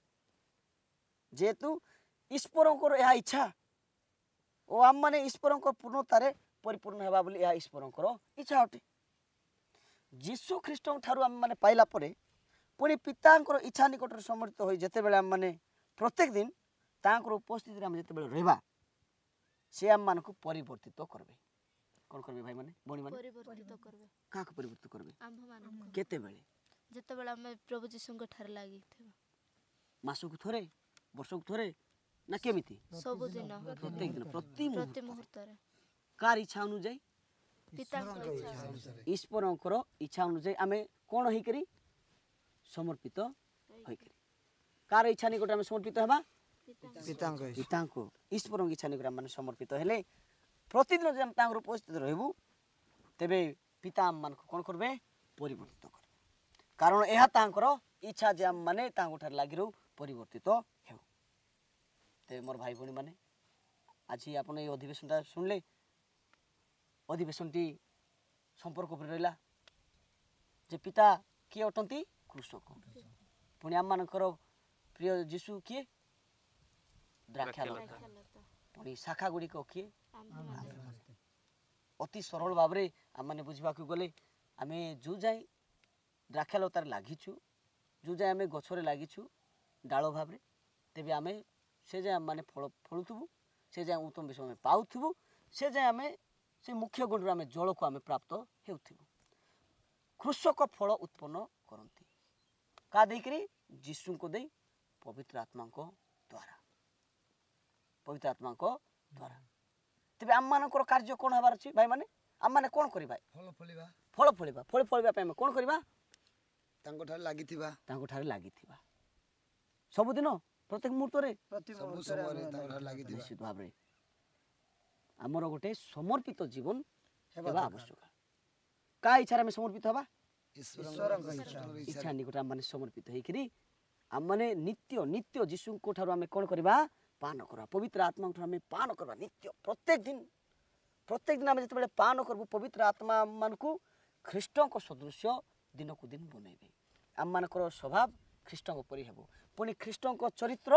Speaker 3: जेतु ईश्वरंकर यह इच्छा ओ आम माने ईश्वरंकर पूर्णतारे परिपूर्ण हेबा बोली यह ईश्वरंकर इच्छा अटे जीशु ख्रीष्टन ठारू आम माने पाइला परे पुनी पितांकर इच्छा निकट रे समर्पित होई जेते बेले आम माने प्रत्येक दिन तांकर उपस्थिति रे हम जेते बेले रहबा से आम मान को परिवर्तित करबे कोन करबे भाई माने बणी माने
Speaker 4: परिवर्तित करबे
Speaker 3: का को परिवर्तित करबे
Speaker 4: आंभ मान
Speaker 3: केते बेले
Speaker 4: जते बेला हम प्रभु जीशुंक ठार लागि थेबा
Speaker 3: मासु को थोरे वर्ष को थोरे ना केमिति
Speaker 4: सब दिन
Speaker 3: प्रत्येक दिन प्रति
Speaker 4: प्रति मुहूर्त रे
Speaker 3: कार इच्छा अनुଯାयी
Speaker 4: पिता इच्छा
Speaker 3: ईश्वरंकर इच्छा अनुଯାयी आमे कोन होई करी समर्पित होइकरी कार इच्छा निकट आम समर्पित हेबा
Speaker 6: ପିତାଙ୍କ ଇଚ୍ଛା।
Speaker 3: पिताଙ୍କୁ ईश्वरଙ୍କ इच्छा निकट आम समर्पित हेले प्रतिदिन जब तांकर उपस्थित रहबू तेबे पिता आम मान कोन करबे परिवर्तित करबे कारण एहा तांकर इच्छा जे आम माने तांको ठार लागि रहू परिवर्तित हेउ तेबे मोर भाई भणी माने आज आपण ए अधिवेशनटा सुनले अधिवेशनटी संपर्क पर रहिला जे पिता किए अटंती कृषक पुणी आम मानकर प्रिय जीशु किए द्राक्षालता पुणी शाखा गुड़िक किए अति सरल भाव में आम मैंने बुझा गले आम जो जाए द्राक्षालतार लगिछु जो जाए आम गचर लगिछु डाल भाव में तेज आम से जाए आम मैंने फल फलुबू से जाए उत्तम विषय आम पाऊबू से जाए आम से मुख्य गुण आम जल को आम प्राप्त होबू कृषक फल उत्पन्न करती का देकरी जीशु को दे पवित्र आत्मा द्वारा पवित्र आत्मा द्वारा तेज आम मान कार्य कौन हबार अच्छी भाई मैंने आम मैंने कौन करवा
Speaker 5: फल फलिबा
Speaker 3: फल फलिबा फल फलिबा आम कौन करवा
Speaker 5: तांको ठारे लागिथिबा
Speaker 3: तांको ठारे लागिथिबा सबुदिन प्रत्येक मुहूर्त
Speaker 5: सब समय तांको ठारे लागिथिबा
Speaker 3: निश्चित भाव में आमर गोटे समर्पित जीवन हेबा आवश्यक का इच्छा आम समर्पित हवा
Speaker 5: ईश्वरଙ୍କ
Speaker 3: इच्छा निकट आम मैंने समर्पित होकर आम मैंने नित्य नित्य जीशु को ठार आम कौन करवा पान करवा पवित्र आत्मा आम पान करवा नित्य प्रत्येक दिन प्रत्येक दिन आम जो पान करबू पवित्र आत्मा मान को ख्रीष्ट सदृश दिन को दिन बनइबे आम मानकर स्वभाव ख्रीष्ट परी हेबो पुणी ख्रीष्ट चरित्र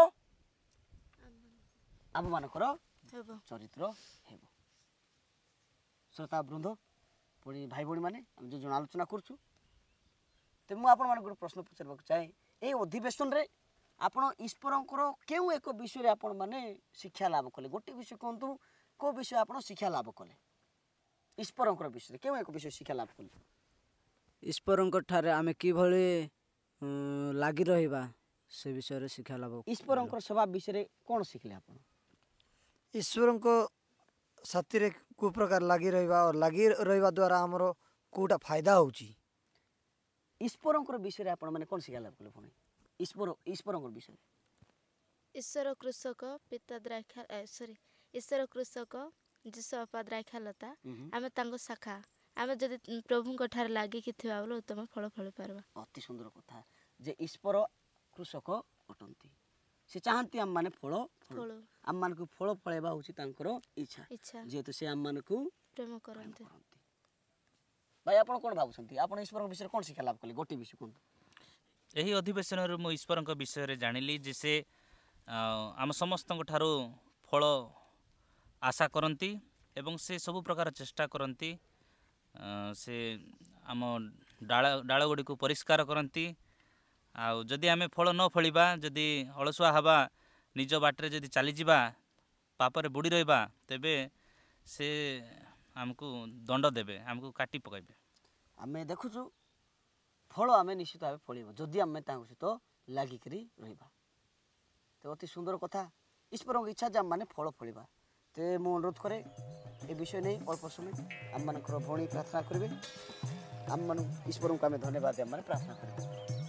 Speaker 3: आम मानकर चरित्र हेबो श्रोता वृंद पुणी भाई भणी मैंने आम जो आलोचना करछु तो मुझे आपण मान प्रश्न पचार चाहे ये अधिवेशन रे आपण ईश्वरंकर केउ एक विषय आपण माने शिक्षा लाभ कले गोटे विषय कहतु को विषय आपण शिक्षा लाभ कले ईश्वरंकर विषय केउ एक विषय शिक्षा लाभ कले
Speaker 2: ईश्वरଙ୍କ ଠାରେ ଆମେ କିଭଳି ଲାଗି ରହିବା ସେ ବିଷୟରେ ଶିକ୍ଷା ଲାଭ
Speaker 3: ईश्वरंकर स्वभाव विषय कौन शिखले आपण
Speaker 6: ଈଶ୍ୱରଙ୍କ ସାଥିରେ କେଉଁ ପ୍ରକାର ଲାଗି ରହିବା ଆଉ ଲାଗି ରହିବା ଦ୍ୱାରା ଆମର କେଉଁଟା ଫାଇଦା ହେଉଛି
Speaker 3: ईश्वरंकर विषय आपण माने कौन शिक्षा लाभ कले पुणी ईश्वर ईश्वरंकर विषय
Speaker 4: ଈଶ୍ୱର କୃଷକ ପିତା ଦ୍ରାକ୍ଷା ସରି ଈଶ୍ୱର କୃଷକ ଯୀଶୁ ବାପା ଦ୍ରାକ୍ଷାଲତା ଆମେ ତାଙ୍କ ଶାଖା ଆମେ ଯଦି ପ୍ରଭୁଙ୍କ ଠାରେ ଲାଗିକି ଥିବା ବୋଲେ ଉତ୍ତମ ଫଳ ଫଳି ପାରବା
Speaker 3: अति सुंदर कथा जे ईश्वर कृषक अटंती से चाहती आम माने फल
Speaker 4: फल
Speaker 3: आम मान को फल फलैबा होची तांकर इच्छा
Speaker 4: इच्छा
Speaker 3: जेहेतु से आम मान को
Speaker 4: ପ୍ରେମ କରନ୍ତି
Speaker 3: भाई आपण कोन भाबुछंती आपण ईश्वर विषय कोन शिक्षा लाभ कले गोटे विषय कोन
Speaker 1: ଏହି ଅଧିବେଶନରୁ ମୁଁ ଈଶ୍ୱରଙ୍କ ବିଷୟରେ ଜାଣିଲି ଯେ ସେ ଆମ ସମସ୍ତଙ୍କ ଠାରୁ ଫଳ ଆଶା କରନ୍ତି ଏବଂ ସେ ସବୁ ପ୍ରକାର ଚେଷ୍ଟା କରନ୍ତି ସେ ଆମ ଡାଳ ଡାଳ ଗୁଡ଼ିକୁ ପରିଷ୍କାର କରନ୍ତି ଆଉ ଯଦି ଆମେ ଫଳ ନ ଫଳିବା ଯଦି ଅଳସୁଆ ହେବା ନିଜ ବାଟରେ ଯଦି ଚାଲିଯିବା ପାପରେ ବୁଡ଼ି ରହିବା ତେବେ ସେ ଆମକୁ ଦଣ୍ଡ ଦେବେ ଆମକୁ କାଟି ପକାଇବେ
Speaker 3: आमे देखुछु फल आमे निश्चित भाव फलिबो जदि आमे तांको सहित लागिकरी रहिबा तो अति सुंदर कथा ईश्वरଙ୍କ इच्छा जे माने फल फलिबा ते मु अनुरोध करे ए विषय नै अल्प समय आम मानकर भणी प्रार्थना करबे आम मान ईश्वरଙ୍କୁ आमे धन्यवाद आम माने प्रार्थना करबे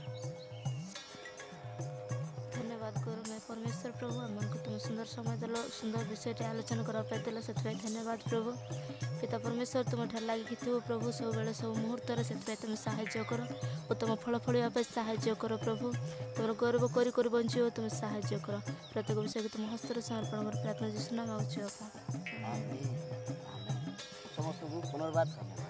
Speaker 4: धन्यवाद करो मैं परमेश्वर प्रभु हमको तुम सुंदर समय दलो सुंदर विषय आलोचना करा पाइल से धन्यवाद प्रभु पिता परमेश्वर तुम ठार लगी थो प्रभु सब बेले सब मुहूर्त से तुम साहाय्य कर और तुम फल फलिया साहाय्य कर प्रभु तुम गौरव कर कर बंचो तुम साहाय्य कर प्रत्येक विषय तुम हस्तर समर्पण कर प्रार्थना जीशु नाम मांगछु बापा
Speaker 3: आमेन आमेन समस्त पुनर्बार धन्यवाद।